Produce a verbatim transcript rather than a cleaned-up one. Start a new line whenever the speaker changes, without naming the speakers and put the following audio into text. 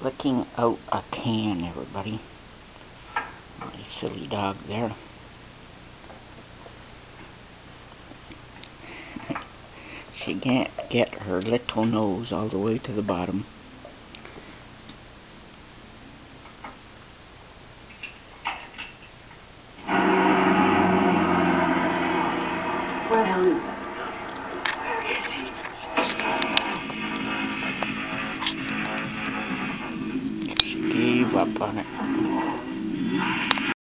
licking out a can, everybody. My silly dog there. She can't get her little nose all the way to the bottom.
Well,
she gave up on it.